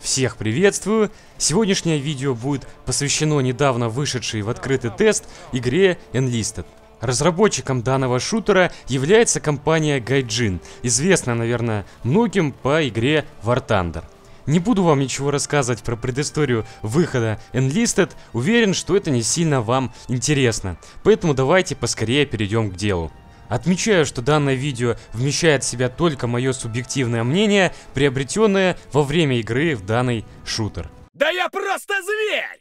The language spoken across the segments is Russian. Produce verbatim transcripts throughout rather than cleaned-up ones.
Всех приветствую! Сегодняшнее видео будет посвящено недавно вышедшей в открытый тест игре Enlisted. Разработчиком данного шутера является компания Gaijin, известная, наверное, многим по игре War Thunder. Не буду вам ничего рассказывать про предысторию выхода Enlisted, уверен, что это не сильно вам интересно, поэтому давайте поскорее перейдем к делу. Отмечаю, что данное видео вмещает в себя только мое субъективное мнение, приобретенное во время игры в данный шутер. Да я просто зверь!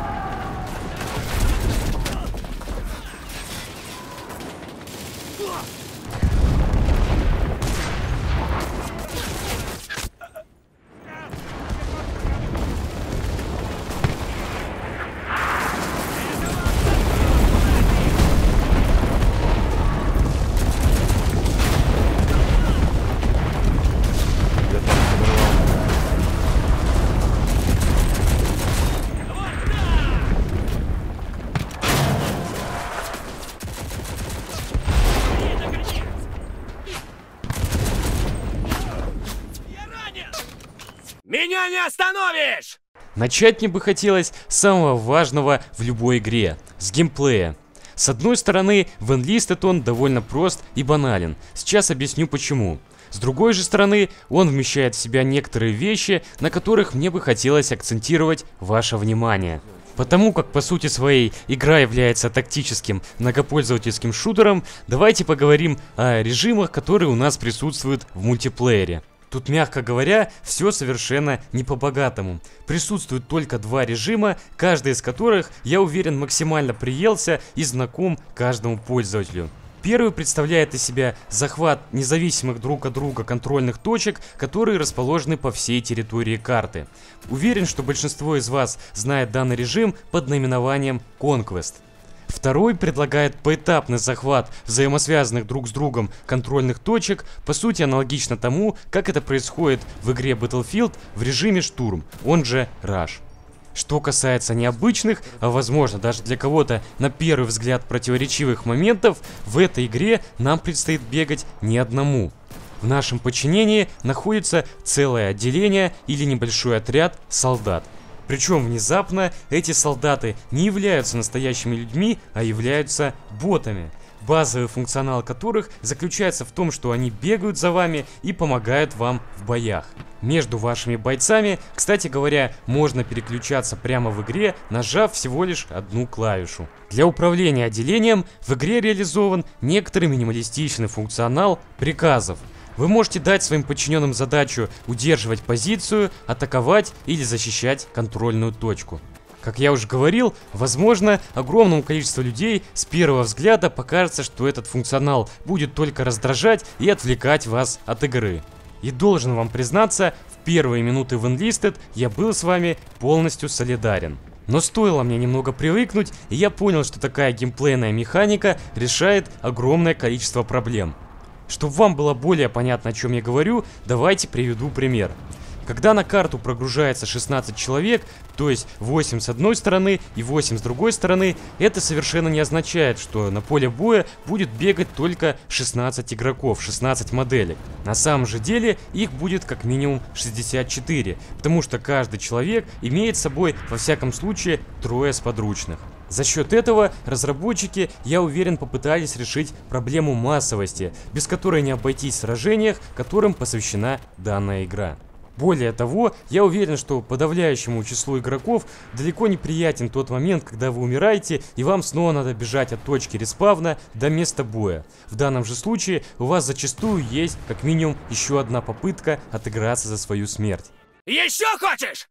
Меня не остановишь! Начать мне бы хотелось с самого важного в любой игре – с геймплея. С одной стороны, в Enlisted он довольно прост и банален, сейчас объясню почему. С другой же стороны, он вмещает в себя некоторые вещи, на которых мне бы хотелось акцентировать ваше внимание. Потому как по сути своей игра является тактическим многопользовательским шутером, давайте поговорим о режимах, которые у нас присутствуют в мультиплеере. Тут, мягко говоря, все совершенно не по-богатому. Присутствует только два режима, каждый из которых, я уверен, максимально приелся и знаком каждому пользователю. Первый представляет из себя захват независимых друг от друга контрольных точек, которые расположены по всей территории карты. Уверен, что большинство из вас знает данный режим под наименованием Conquest. Второй предлагает поэтапный захват взаимосвязанных друг с другом контрольных точек, по сути аналогично тому, как это происходит в игре Battlefield в режиме штурм, он же Rush. Что касается необычных, а возможно даже для кого-то на первый взгляд противоречивых моментов, в этой игре нам предстоит бегать не одному. В нашем подчинении находится целое отделение или небольшой отряд солдат. Причем внезапно эти солдаты не являются настоящими людьми, а являются ботами, базовый функционал которых заключается в том, что они бегают за вами и помогают вам в боях. Между вашими бойцами, кстати говоря, можно переключаться прямо в игре, нажав всего лишь одну клавишу. Для управления отделением в игре реализован некоторый минималистичный функционал приказов. Вы можете дать своим подчиненным задачу удерживать позицию, атаковать или защищать контрольную точку. Как я уже говорил, возможно, огромному количеству людей с первого взгляда покажется, что этот функционал будет только раздражать и отвлекать вас от игры. И должен вам признаться, в первые минуты в Enlisted я был с вами полностью солидарен. Но стоило мне немного привыкнуть, и я понял, что такая геймплейная механика решает огромное количество проблем. Чтобы вам было более понятно, о чем я говорю, давайте приведу пример. Когда на карту прогружается шестнадцать человек, то есть восемь с одной стороны и восемь с другой стороны, это совершенно не означает, что на поле боя будет бегать только шестнадцать игроков, шестнадцать моделек. На самом же деле их будет как минимум шестьдесят четыре, потому что каждый человек имеет с собой во всяком случае трое сподручных. За счет этого разработчики, я уверен, попытались решить проблему массовости, без которой не обойтись в сражениях, которым посвящена данная игра. Более того, я уверен, что подавляющему числу игроков далеко не приятен тот момент, когда вы умираете и вам снова надо бежать от точки респавна до места боя. В данном же случае у вас зачастую есть как минимум еще одна попытка отыграться за свою смерть. Еще хочешь?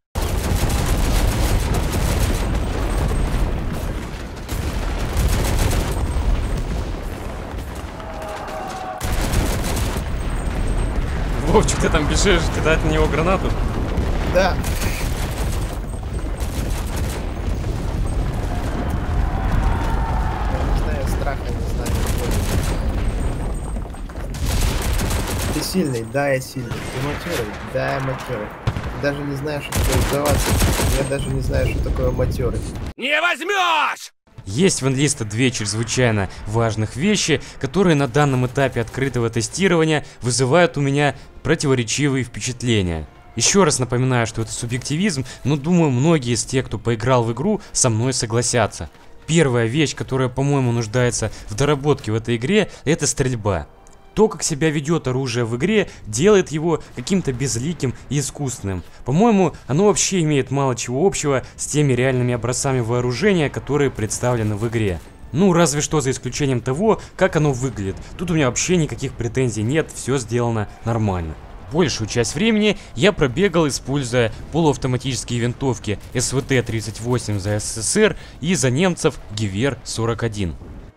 Вовчик, ты там бежишь, кидать на него гранату? Да. Я не знаю страха, не знаю. Ты сильный? Да, я сильный. Ты матерый? Да, я матерый. Даже не знаю, что такое сдаваться. Я даже не знаю, что такое матерый. Не возьмешь! Есть в Enlisted две чрезвычайно важных вещи, которые на данном этапе открытого тестирования вызывают у меня противоречивые впечатления. Еще раз напоминаю, что это субъективизм, но думаю, многие из тех, кто поиграл в игру, со мной согласятся. Первая вещь, которая, по-моему, нуждается в доработке в этой игре, это стрельба. То, как себя ведет оружие в игре, делает его каким-то безликим и искусственным. По-моему, оно вообще имеет мало чего общего с теми реальными образцами вооружения, которые представлены в игре. Ну, разве что за исключением того, как оно выглядит. Тут у меня вообще никаких претензий нет, все сделано нормально. Большую часть времени я пробегал, используя полуавтоматические винтовки эс вэ тэ тридцать восемь за эс эс эс эр и за немцев Гевер сорок один.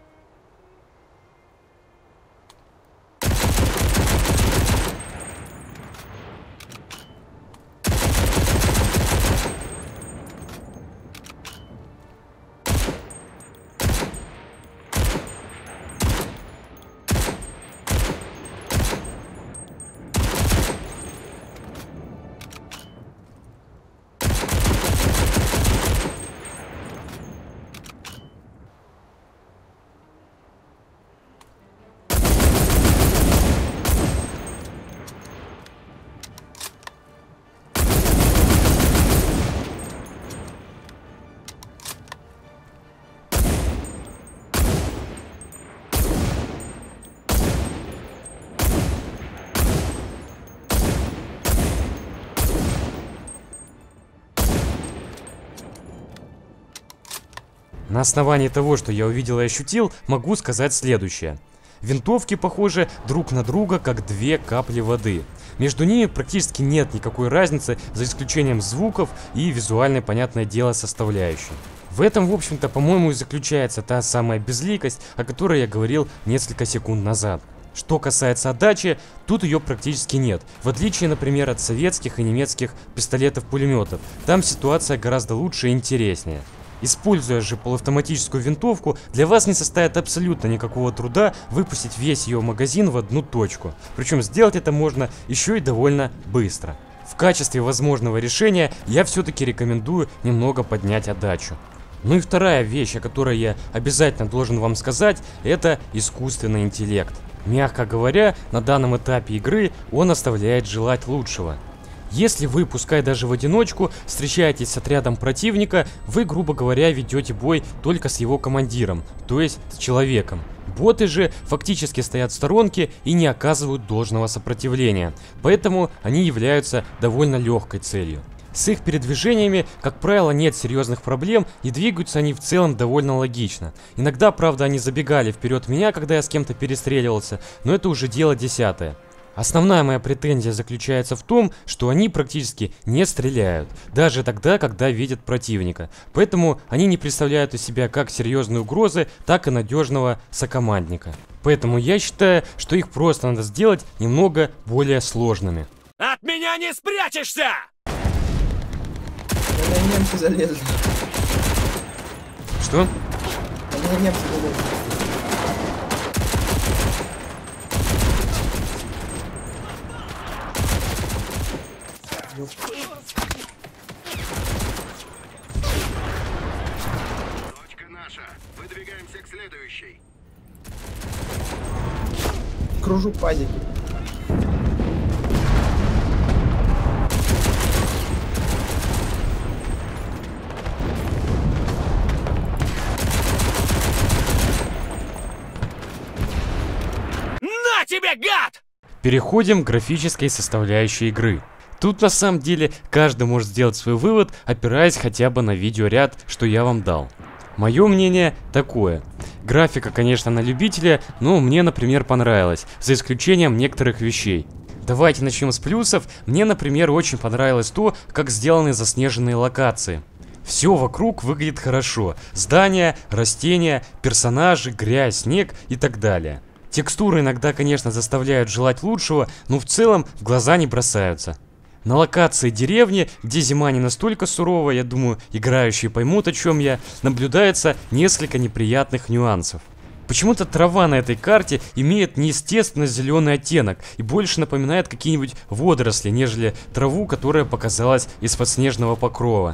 На основании того, что я увидел и ощутил, могу сказать следующее. Винтовки похожи друг на друга, как две капли воды. Между ними практически нет никакой разницы, за исключением звуков и визуальной, понятное дело, составляющей. В этом, в общем-то, по-моему, и заключается та самая безликость, о которой я говорил несколько секунд назад. Что касается отдачи, тут ее практически нет, в отличие, например, от советских и немецких пистолетов-пулеметов. Там ситуация гораздо лучше и интереснее. Используя же полуавтоматическую винтовку, для вас не составит абсолютно никакого труда выпустить весь ее магазин в одну точку. Причем сделать это можно еще и довольно быстро. В качестве возможного решения я все-таки рекомендую немного поднять отдачу. Ну и вторая вещь, о которой я обязательно должен вам сказать, это искусственный интеллект. Мягко говоря, на данном этапе игры он оставляет желать лучшего. Если вы, пускай даже в одиночку, встречаетесь с отрядом противника, вы, грубо говоря, ведете бой только с его командиром, то есть с человеком. Боты же фактически стоят в сторонке и не оказывают должного сопротивления, поэтому они являются довольно легкой целью. С их передвижениями, как правило, нет серьезных проблем, и двигаются они в целом довольно логично. Иногда, правда, они забегали вперед меня, когда я с кем-то перестреливался, но это уже дело десятое. Основная моя претензия заключается в том, что они практически не стреляют, даже тогда, когда видят противника. Поэтому они не представляют из себя как серьезные угрозы, так и надежного сокомандника. Поэтому я считаю, что их просто надо сделать немного более сложными. От меня не спрячешься! На меня немцы залезли. Что? На меня немцы залезли. Точка наша. Выдвигаемся к следующей. Кружу падики. На тебе, гад! Переходим к графической составляющей игры. Тут на самом деле каждый может сделать свой вывод, опираясь хотя бы на видеоряд, что я вам дал. Мое мнение такое. Графика, конечно, на любителя, но мне, например, понравилась, за исключением некоторых вещей. Давайте начнем с плюсов. Мне, например, очень понравилось то, как сделаны заснеженные локации. Все вокруг выглядит хорошо. Здания, растения, персонажи, грязь, снег и так далее. Текстуры иногда, конечно, заставляют желать лучшего, но в целом в глаза не бросаются. На локации деревни, где зима не настолько суровая, я думаю, играющие поймут, о чем я, наблюдается несколько неприятных нюансов. Почему-то трава на этой карте имеет неестественно зеленый оттенок и больше напоминает какие-нибудь водоросли, нежели траву, которая показалась из-под снежного покрова.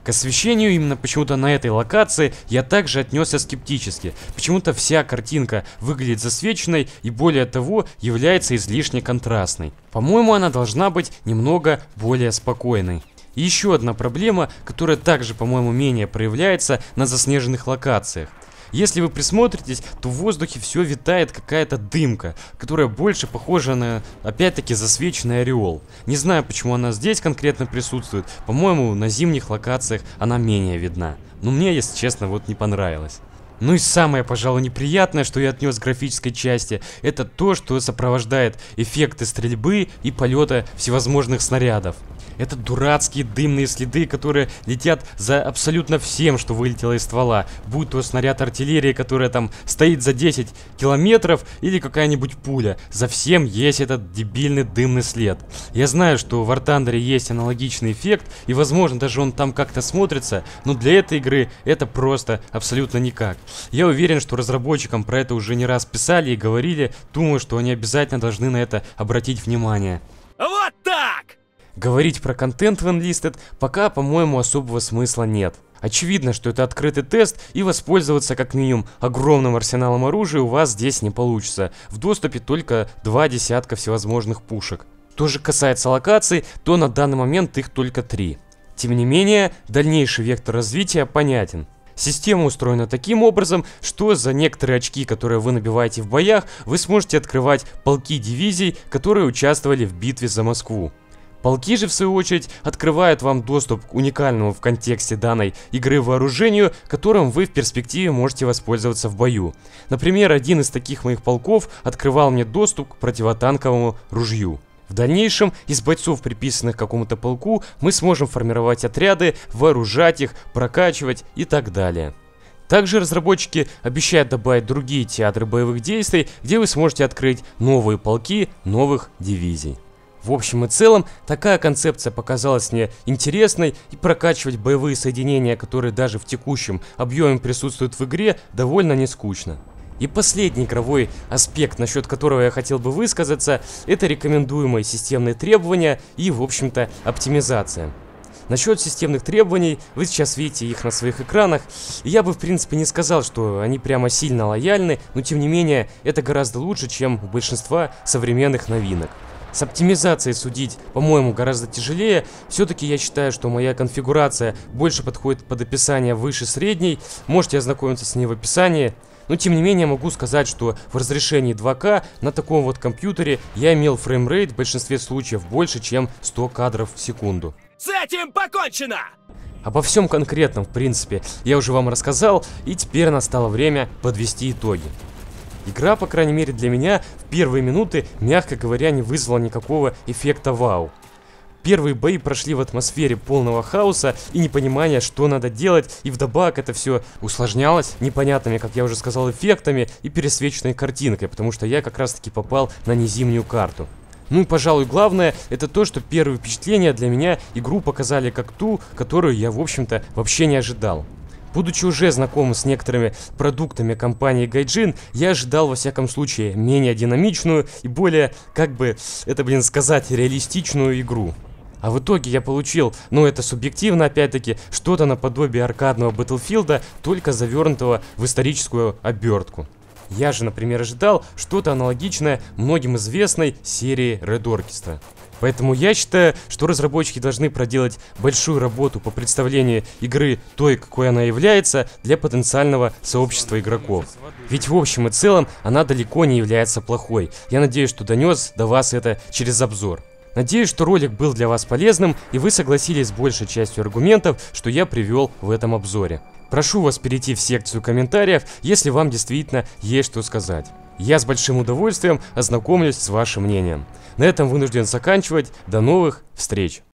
К освещению именно почему-то на этой локации я также отнесся скептически. Почему-то вся картинка выглядит засвеченной и более того является излишне контрастной. По-моему, она должна быть немного более спокойной. И еще одна проблема, которая также, по-моему, менее проявляется на заснеженных локациях. Если вы присмотритесь, то в воздухе все витает какая-то дымка, которая больше похожа на, опять-таки, засвеченный ореол. Не знаю, почему она здесь конкретно присутствует. По-моему, на зимних локациях она менее видна. Но мне, если честно, вот не понравилось. Ну и самое, пожалуй, неприятное, что я отнес к графической части, это то, что сопровождает эффекты стрельбы и полета всевозможных снарядов. Это дурацкие дымные следы, которые летят за абсолютно всем, что вылетело из ствола. Будь то снаряд артиллерии, которая там стоит за десять километров, или какая-нибудь пуля. За всем есть этот дебильный дымный след. Я знаю, что в War Thunder есть аналогичный эффект, и возможно даже он там как-то смотрится, но для этой игры это просто абсолютно никак. Я уверен, что разработчикам про это уже не раз писали и говорили, думаю, что они обязательно должны на это обратить внимание. Вот так! Говорить про контент в Enlisted пока, по-моему, особого смысла нет. Очевидно, что это открытый тест, и воспользоваться как минимум огромным арсеналом оружия у вас здесь не получится. В доступе только два десятка всевозможных пушек. Что же касается локаций, то на данный момент их только три. Тем не менее, дальнейший вектор развития понятен. Система устроена таким образом, что за некоторые очки, которые вы набиваете в боях, вы сможете открывать полки дивизий, которые участвовали в битве за Москву. Полки же, в свою очередь, открывают вам доступ к уникальному в контексте данной игры вооружению, которым вы в перспективе можете воспользоваться в бою. Например, один из таких моих полков открывал мне доступ к противотанковому ружью. В дальнейшем из бойцов, приписанных к какому-то полку, мы сможем формировать отряды, вооружать их, прокачивать и так далее. Также разработчики обещают добавить другие театры боевых действий, где вы сможете открыть новые полки новых дивизий. В общем и целом, такая концепция показалась мне интересной, и прокачивать боевые соединения, которые даже в текущем объеме присутствуют в игре, довольно не скучно. И последний игровой аспект, насчет которого я хотел бы высказаться, это рекомендуемые системные требования и, в общем-то, оптимизация. Насчет системных требований, вы сейчас видите их на своих экранах, и я бы в принципе не сказал, что они прямо сильно лояльны, но тем не менее, это гораздо лучше, чем у большинства современных новинок. С оптимизацией судить, по-моему, гораздо тяжелее. Все-таки я считаю, что моя конфигурация больше подходит под описание выше средней. Можете ознакомиться с ней в описании. Но тем не менее могу сказать, что в разрешении два ка на таком вот компьютере я имел фреймрейт в большинстве случаев больше, чем сто кадров в секунду. С этим покончено! Обо всем конкретном, в принципе, я уже вам рассказал, и теперь настало время подвести итоги. Игра, по крайней мере для меня, в первые минуты, мягко говоря, не вызвала никакого эффекта вау. Первые бои прошли в атмосфере полного хаоса и непонимания, что надо делать, и вдобавок это все усложнялось непонятными, как я уже сказал, эффектами и пересвеченной картинкой, потому что я как раз таки попал на незимнюю карту. Ну и, пожалуй, главное, это то, что первые впечатления для меня игру показали как ту, которую я, в общем-то, вообще не ожидал. Будучи уже знаком с некоторыми продуктами компании Gaijin, я ожидал, во всяком случае, менее динамичную и более, как бы это, блин, сказать, реалистичную игру. А в итоге я получил, ну это субъективно опять-таки, что-то наподобие аркадного Battlefield, только завернутого в историческую обертку. Я же, например, ожидал что-то аналогичное многим известной серии Red Orchestra. Поэтому я считаю, что разработчики должны проделать большую работу по представлению игры той, какой она является, для потенциального сообщества игроков. Ведь в общем и целом она далеко не является плохой. Я надеюсь, что донес до вас это через обзор. Надеюсь, что ролик был для вас полезным, и вы согласились с большей частью аргументов, что я привел в этом обзоре. Прошу вас перейти в секцию комментариев, если вам действительно есть что сказать. Я с большим удовольствием ознакомлюсь с вашим мнением. На этом вынужден заканчивать. До новых встреч!